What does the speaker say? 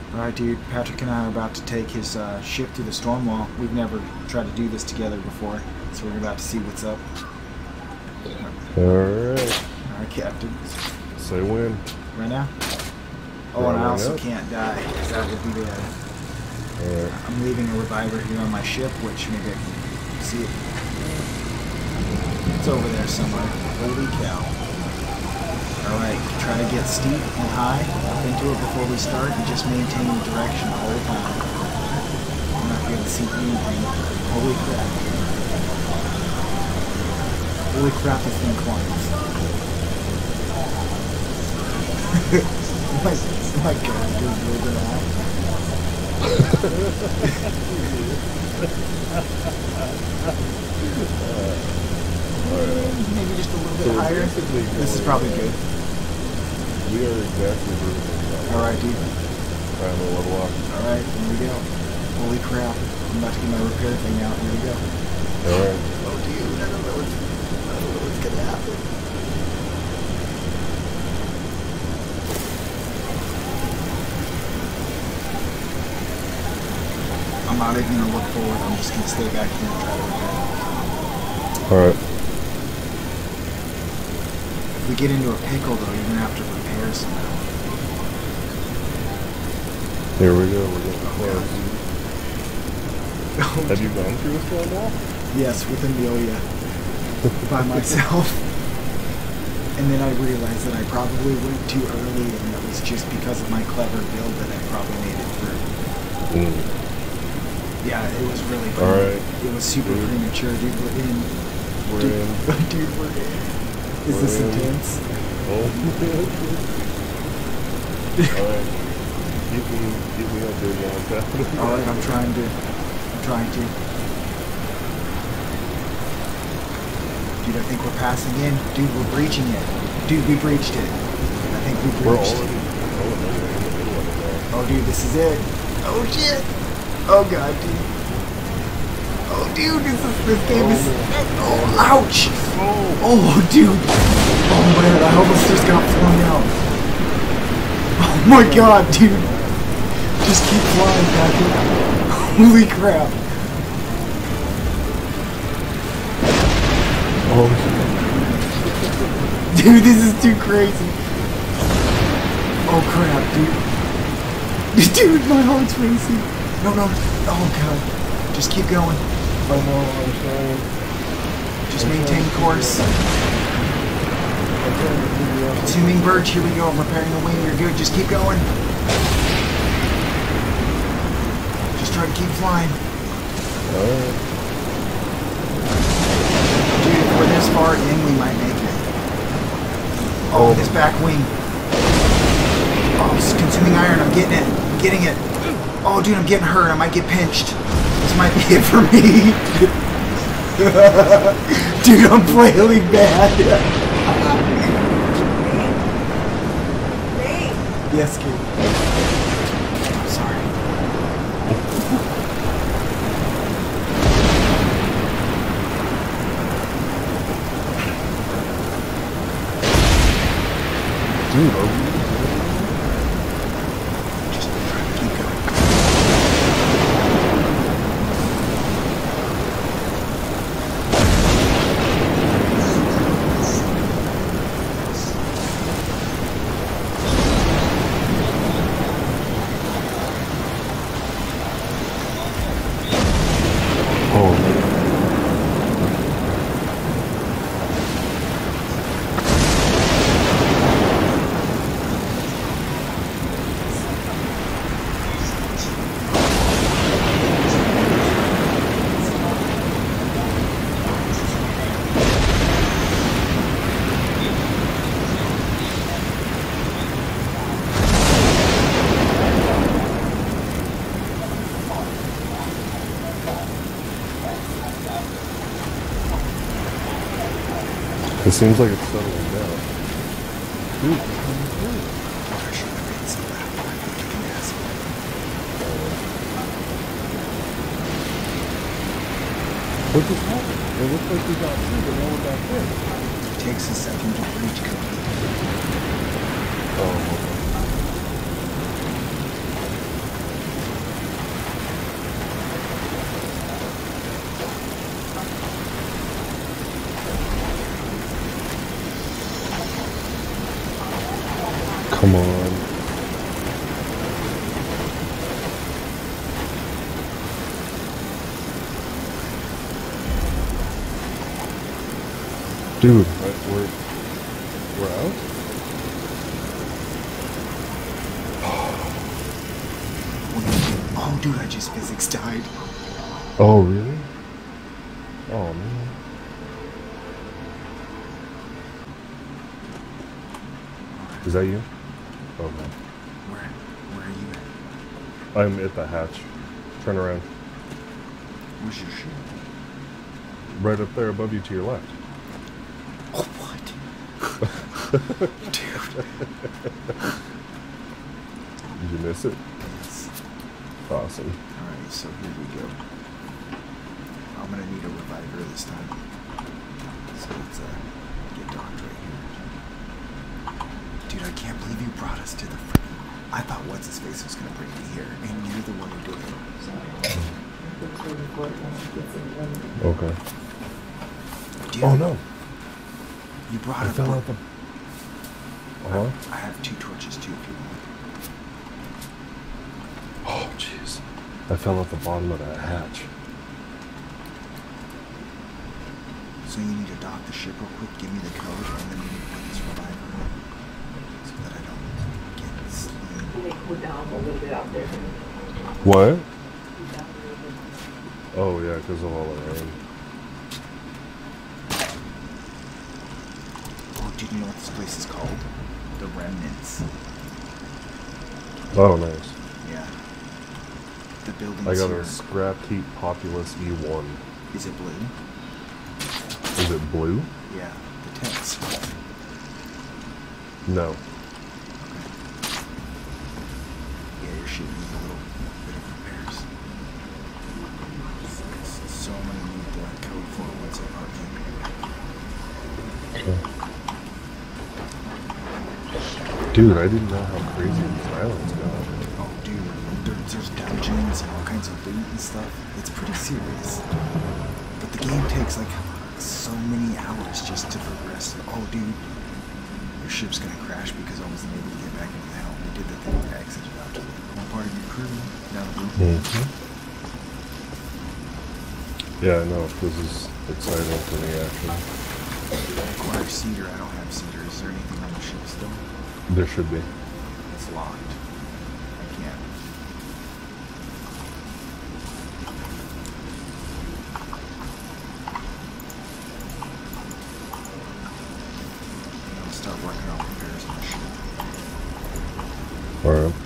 Alright, dude, Patrick and I are about to take his ship through the Stormwall. We've never tried to do this together before, so we're about to see what's up. Alright. Alright, Captain. Say when. Right now? Oh, and I also can't die, because that would be bad. Alright. I'm leaving a reviver here on my ship, which maybe I can see it. It's over there somewhere. Holy cow. Alright, try to get steep and high up into it before we start and just maintain the direction the whole time. I'm not going to see anything. Holy crap. Holy crap, this thing climbs. Oh my god, dude, you're gonna have. Maybe just a little bit higher. This is probably good. We are exactly where Alright, dude. Alright, I'm gonna level up. Alright, here we go. Holy crap. I'm about to get my repair thing out. Here we go. Alright. Oh, dude, I don't know what's gonna happen. I'm not even gonna look forward. I'm just gonna stay back here and try to repair. Alright. If we get into a pickle, though, you're gonna have to repair somehow. Here we go. We're getting close. Have you gone through a Stormwall? Yes, with Amelia. By myself. And then I realized that I probably went too early, and it was just because of my clever build that I probably made it through. Yeah, it was really cool. Alright. It was super premature, dude. We're in. We're in. Dude, we're in. Is this intense? Oh. Alright. Keep me up there, man. Alright, I'm trying to. Dude, I think we're passing in. Dude, we're breaching it. Dude, we breached it. I think we breached it. Oh, dude, this is it. Oh, shit. Oh, God, dude. Oh, dude, this game is... Oh, ouch. Oh, dude. Oh, man, I almost just got flung out. Oh, my God, dude. Just keep flying, Patrick. Holy crap. Oh, dude, this is too crazy. Oh, crap, dude. Dude, my heart's racing. No. Oh, God. Just keep going. I know, I'm sorry. Just maintain course. Consuming birch, here we go. I'm repairing the wing. You're good. Just keep going. Just try to keep flying. Alright. Dude, if we're this far in, we might make it. Oh, this back wing. Oh, this is consuming iron. I'm getting it. I'm getting it. Oh, dude, I'm getting hurt. I might get pinched. This might be it for me. Dude, I'm flailing bad. Yes, kid. I'm sorry. Dude, Just try to keep going. it seems like it's settling down. Dude. What just happened? It looks like we got through, but now we're back there. It takes a second to breach completely. Oh, okay. Come on. Dude, we're out? Oh, dude, I just physics died. Oh, really? Oh, man. Is that you? Oh, no. Where are you at? I'm at the hatch. Turn around. Where's your ship? Right up there above you to your left. Oh, what? Dude. Did you miss it? Yes. Awesome. Alright, so here we go. I'm gonna need a reviver this time. So let's get docked right here. Dude, I can't believe you brought us to the freaking... I thought what's-his-face was gonna bring me here, and you're the one who did it. Okay. Dude, Oh, no. You brought I a... fell out the... Uh-huh. I have 2 torches too, if you want. Oh, jeez. I fell at the bottom of that hatch. So you need to dock the ship real quick, give me the code, and then we need to put this reviver in. So that I don't get slain. They cool down a little bit out there. What? Oh, yeah, because of all the rain. Oh, dude, you know what this place is called? The Remnants. Oh, nice. Yeah. The building I got here. a scrap heap populous E1. Is it blue? Is it blue? Yeah, the tents. No. Okay. Yeah, your ship needs a little bit of repairs. So I'm gonna need the code for it once I park in. Dude, I didn't know how crazy these islands got. Oh, dude, there's dungeons and all kinds of loot and stuff. It's pretty serious. But the game takes like so many hours just to progress. Oh, dude, your ship's gonna crash because I wasn't able to get back into the helm. We did the thing to exit it out to the part of your crew. Now, Yeah, I know. This is exciting for me, actually. acquire cedar. I don't have cedar. Is there anything on the ship still? There should be. It's locked. I can't. I'll start working on repairs on the ship. Alright.